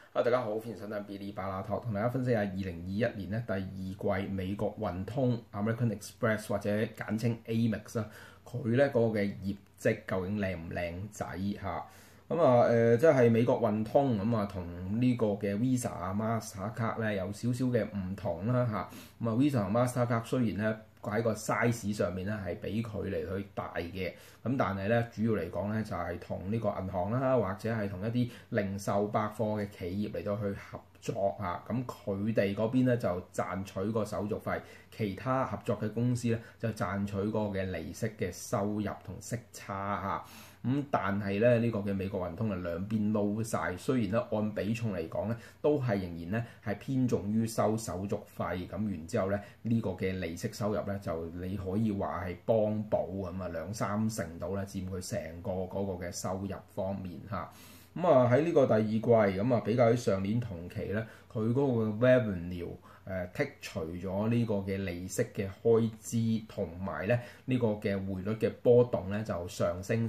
大家好，歡迎收睇 Bilibala Talk，同大家分析下2021年咧第二季美國運通 American Express 或者簡稱 Amex 啦，佢咧嗰個嘅業績究竟靚唔靚仔嚇？即係美國運通咁啊，同呢個嘅 Visa 啊、Mastercard 咧有少少嘅唔同啦嚇。Visa 同 Mastercard 雖然咧喺個 size 上面咧係比佢嚟去大嘅，咁但係咧主要嚟講咧就係同呢個銀行啦，或者係同一啲零售百貨嘅企業嚟到去合作嚇，咁佢哋嗰邊咧就賺取個手續費，其他合作嘅公司咧就賺取個嘅利息嘅收入同息差嚇。但係咧呢個嘅美國運通係兩邊撈晒，雖然咧按比重嚟講咧都係仍然咧係偏重於收手續費，咁然之後咧呢個嘅利息收入咧就你可以話係幫補咁啊2-3成度咧佔佢成個嗰個嘅收入方面嚇。喺呢個第二季比較起上年同期咧，佢嗰個 revenue 剔除咗呢個嘅利息嘅開支同埋咧呢個嘅匯率嘅波動咧，就上升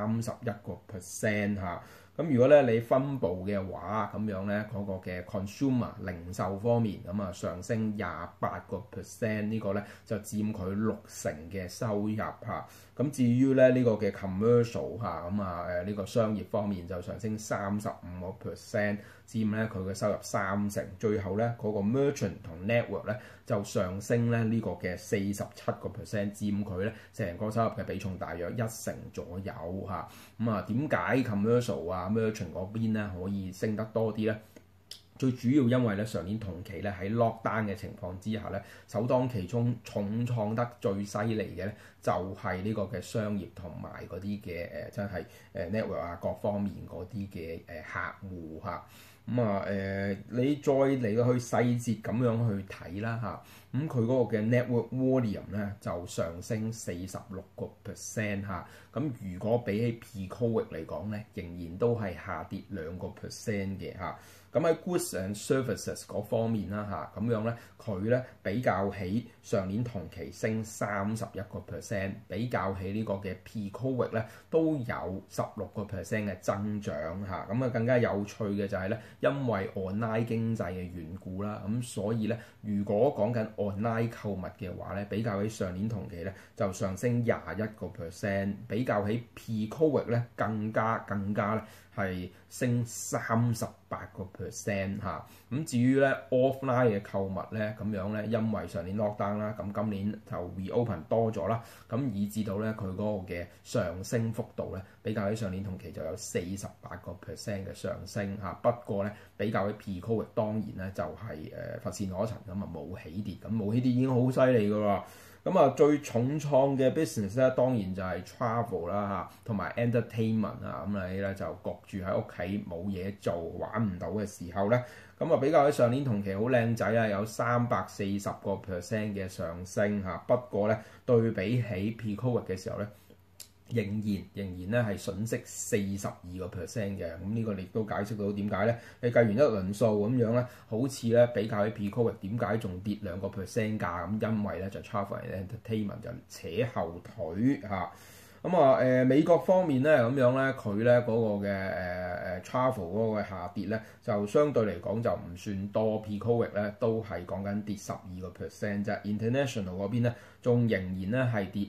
31%嚇。咁如果咧你分佈嘅話，咁樣咧嗰個嘅 consumer 零售方面上升28%，呢個咧就佔佢60%嘅收入嚇。咁至於咧呢個嘅 commercial 嚇，呢個商業方面就上升35%，佔咧佢嘅收入30%。最後咧嗰個 merchant 同 network 咧就上升咧呢個嘅47%，佔佢咧成個收入嘅比重大約1成左右嚇。點解 commercial merchant 嗰邊咧可以升得多啲咧？最主要因為咧上年同期咧喺 lockdown 嘅情況之下咧，首當其衝重創得最犀利嘅咧就係呢個嘅商業同埋嗰啲嘅真係network各方面嗰啲嘅客戶嚇。你再嚟到去細節咁樣去睇啦嚇，佢嗰個嘅 network volume 咧就上升46%嚇。咁如果比起 pre-COVID 嚟講咧，仍然都係下跌2% 嘅嚇。咁喺 goods and services 嗰方面啦嚇，咁樣咧佢咧比較起上年同期升31%，比較起呢個嘅 pre-COVID 咧都有16% 嘅增長嚇。更加有趣嘅就係咧，因為 online 經濟嘅緣故啦，咁所以咧如果講緊 online 購物嘅話咧，比較起上年同期咧就上升21%，比較起 pre-COVID 咧更加咧係升38% 嚇。咁至於咧 offline 嘅購物咧，咁樣咧因為上年 lockdown 啦，咁今年就 reopen 多咗啦，咁以至到咧佢嗰個嘅上升幅度咧，比較起上年同期就有48% 嘅上升嚇。不過咧比較起 pre-COVID 當然咧就係乏善可陳冇起跌，咁冇起跌已經好犀利㗎喎。最重創嘅 business 咧，當然就係 travel 啦嚇，同埋 entertainment啊。你咧就焗住喺屋企冇嘢做，玩唔到嘅時候咧，比較喺上年同期好靚仔啊，有340% 嘅上升嚇。不過咧對比起 pre-COVID 嘅時候咧，仍然咧係損失42% 嘅。呢個亦都解釋到點解咧？你計完一輪數咁樣咧，好似咧比較起 pre-COVID 點解仲跌2% 價咁？因為咧就 travel and entertainment 就扯後腿嚇。美國方面咧咁樣咧，佢咧嗰個嘅travel 嗰個下跌咧，就相對嚟講就唔算多。pre-COVID 咧都係講緊跌12% 啫。international 嗰邊咧仲仍然咧係跌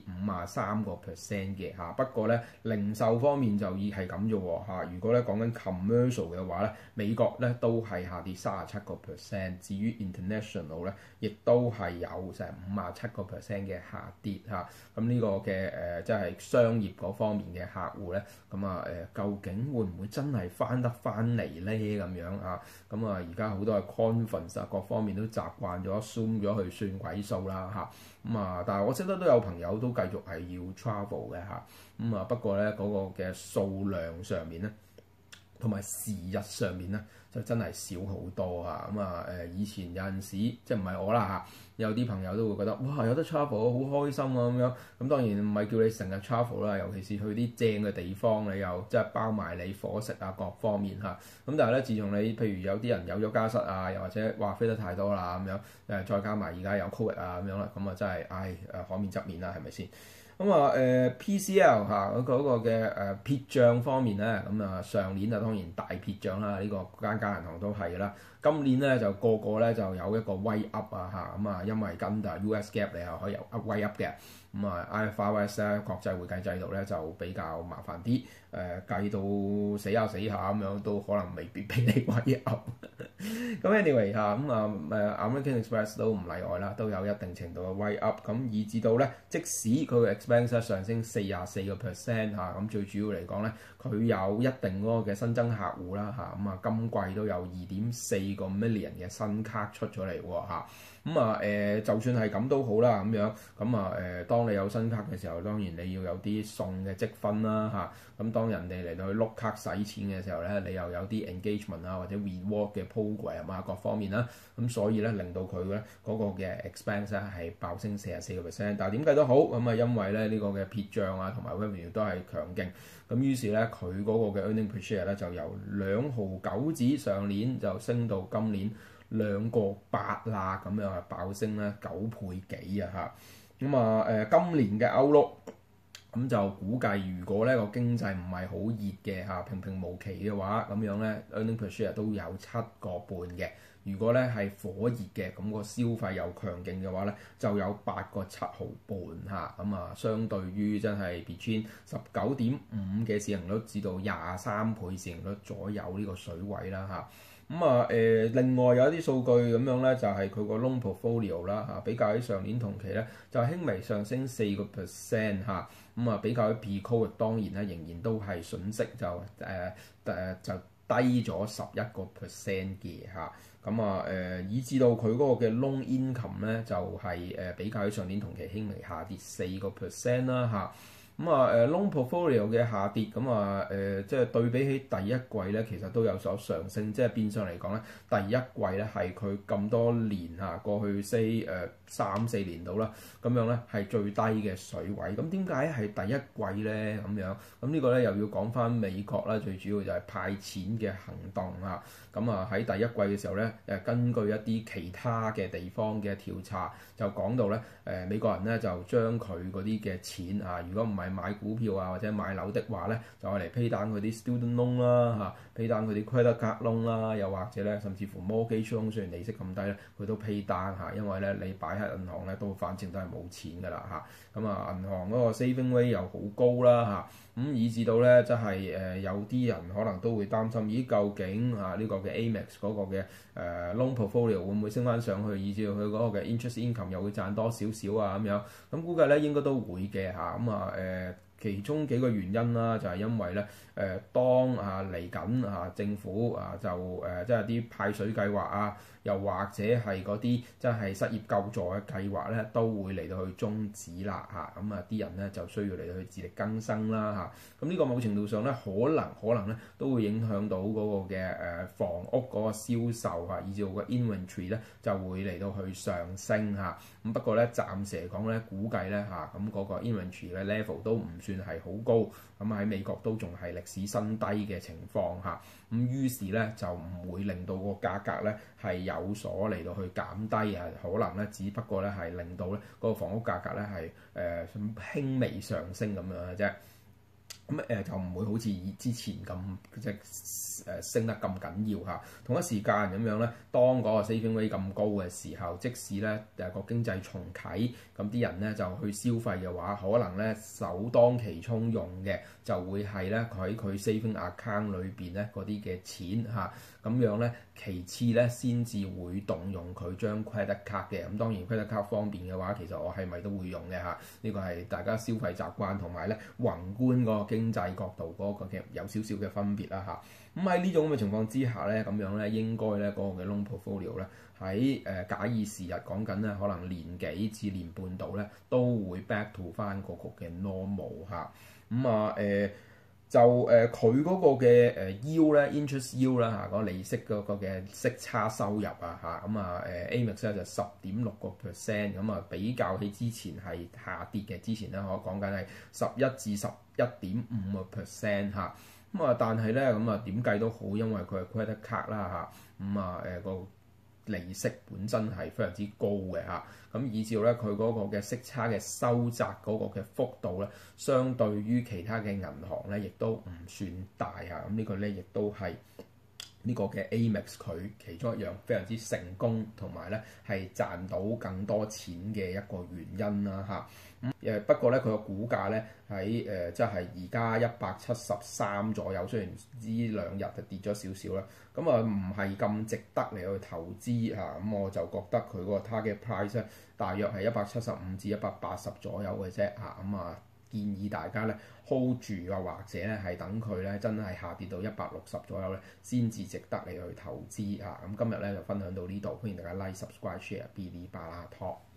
53% 嘅嚇。不過咧零售方面就已係咁啫喎嚇。如果咧講緊 commercial 嘅話咧，美國咧都係下跌37%。至於 international 咧，亦都係有成57% 嘅下跌嚇。呢個嘅即係商業嗰方面嘅客戶咧，究竟會唔會真係翻得翻嚟咧？咁樣啊，而家好多嘅 conference 各方面都習慣咗 Zoom 咗去算鬼數啦嚇。但係我識得都有朋友都繼續係要 travel 嘅嚇。不過咧嗰個嘅數量上面咧，同埋時日上面咧，就真係少好多啊！以前有陣時即係唔係我啦嚇，有啲朋友都會覺得哇有得 travel 好開心啊咁樣。咁當然唔係叫你成日 travel 啦，尤其是去啲正嘅地方，你又即係包埋你伙食各方面嚇。但係咧，自從你譬如有啲人有咗家室啊，又或者話飛得太多啦咁樣，再加埋而家有 COVID 咁樣啦，真係可免則免啦，係咪先？ 咁啊PCL 嚇嗰個嘅撇帳方面咧，咁啊上年啊當然大撇帳啦，呢個間銀行都係啦。今年咧就個個咧就有一個 way up 啊嚇，咁啊因為跟住 US GAAP 你又可以有 way up 嘅，咁啊 IFRS 咧國際會計制度咧就比較麻煩啲，計到死下咁樣都可能未必俾你 way up。咁 anyway 嚇，咁American Express 都唔例外啦，都有一定程度嘅 way up，咁以至到咧即使佢嘅 expense 上升44%嚇，咁最主要嚟講咧，佢有一定嗰個嘅新增客戶啦嚇，咁啊今季都有2.4個 million 嘅新卡出咗嚟喎嚇，咁啊就算係咁都好啦咁樣，咁啊當你有新卡嘅時候，當然你要有啲送嘅積分啦嚇，咁當人哋嚟到去碌卡使錢嘅時候咧，你又有啲 engagement 啊或者 reward 嘅 program 啊各方面啦，咁所以咧令到佢咧嗰個嘅 expense 咧係爆升44%，但係點計都好，咁啊因為咧呢個嘅撇帳啊同埋 revenue 都係強勁，咁於是咧佢嗰個嘅 earning per share 咧就由2.9紙上年就升到今年2.8啦，咁樣啊爆升咧9倍幾啊嚇，咁啊今年嘅 outlook。咁就估計，如果呢個經濟唔係好熱嘅嚇，平平無奇嘅話，咁樣咧 earning per share 都有7個半嘅。如果咧係火熱嘅，咁個消費又強勁嘅話咧，就有8個7毫半嚇。咁啊，相對於真係 between 19.5嘅市盈率至到23倍市盈率左右呢個水位啦嚇。咁啊另外有一啲數據咁樣咧，就係佢個 loan portfolio 啦嚇，比較喺上年同期咧就輕微上升4%嚇。咁啊比較喺 pre-COVID 當然咧仍然都係損息就就低咗11%嘅嚇。咁啊以至到佢嗰個嘅 loan income 咧就係比較喺上年同期輕微下跌4%啦嚇。咁啊loan portfolio 嘅下跌，咁啊即係對比起第一季咧，其實都有所上升，即係變相嚟講咧，第一季咧係佢咁多年嚇過去3-4年度啦，咁樣咧係最低嘅水位。咁點解係第一季咧咁樣？咁呢個咧又要講翻美國啦，最主要就係派錢嘅行動啊。咁啊喺第一季嘅時候咧，根據一啲其他嘅地方嘅調查，就講到咧美國人咧就將佢嗰啲嘅錢啊，如果唔係買股票啊或者買樓的話咧，就係嚟 pay down 佢啲 student loan 啦嚇，pay down 佢啲 credit card loan 啦，又或者咧甚至乎 mortgage loan，雖然利息咁低咧，佢都 pay down 嚇，因為咧你擺喺銀行咧都反正都係冇錢㗎啦嚇。咁啊銀行嗰個 saving rate 又好高啦嚇，咁以至到咧即係有啲人可能都會擔心，咦究竟呢個嘅 Amex 嗰個嘅loan portfolio 會唔會升翻上去，以至到佢嗰個嘅 interest income 又會賺多少少啊咁樣？咁估計咧應該都會嘅嚇。咁啊其中幾個原因啦，就係因為咧當嚟緊政府就即係啲派水計劃啊，又或者係嗰啲即係失業救助嘅計劃咧，都會嚟到去終止啦嚇。咁啲人咧就需要嚟到去自力更生啦嚇。咁呢個某程度上咧，可能咧都會影響到嗰個嘅房屋嗰個銷售以至到個 inventory 咧就會嚟到去上升嚇。咁不過咧暫時嚟講咧，估計咧咁嗰個 inventory 嘅 level 都唔算係好高，咁喺美國都仲係歷史新低嘅情況嚇。咁於是咧就唔會令到個價格咧係有所嚟到去減低啊，可能咧只不過咧係令到咧嗰個房屋價格咧係輕微上升咁樣嘅啫。咁就唔會好似之前咁即係升得咁緊要嚇。同一時間咁樣咧，當嗰個 saving rate 咁高嘅時候，即使咧個經濟重啟，咁啲人咧就去消費嘅話，可能咧首當其衝用嘅就會係咧佢喺佢 saving account 裏邊咧嗰啲嘅錢嚇。咁樣咧，其次咧先至會動用佢張 credit card 嘅。咁當然 credit card 方面嘅話，其實我係咪都會用嘅嚇？呢個係大家消費習慣同埋咧宏觀嗰個經濟角度嗰個嘅有少少嘅分別啦嚇。咁喺呢種咁嘅情況之下咧，咁樣咧應該咧嗰個嘅 loan portfolio 咧喺假以時日講緊咧，可能年幾至年半度咧都會 back to 翻嗰個嘅 normal 嚇。就佢嗰個嘅yield咧 interest yield 啦嗰個利息嗰個嘅息差收入Amex 咧就10.6%，咁比較起之前係下跌嘅，之前咧我講緊係11至11.5% 嚇。但係咧點計都好，因為佢係 credit card 啦嚇，個利息本身係非常之高嘅嚇，咁以至咧佢嗰個嘅息差嘅收窄嗰個嘅幅度咧，相對於其他嘅銀行咧，亦都唔算大嚇，咁呢個咧亦都係呢個嘅 Amex 佢其中一樣非常之成功同埋咧係賺到更多錢嘅一個原因啦嚇。不過咧佢個股價咧喺即係而家173左右，雖然呢兩日就跌咗少少啦，咁啊唔係咁值得嚟去投資嚇，咁我就覺得佢嗰個 target price 咧大約係175至180左右嘅啫嚇，咁啊建議大家咧 hold 住啊，或者咧係等佢咧真係下跌到160左右咧，先至值得你去投資嚇。咁今日咧就分享到呢度，歡迎大家 like、subscribe、share 嗶哩吧啦 Talk。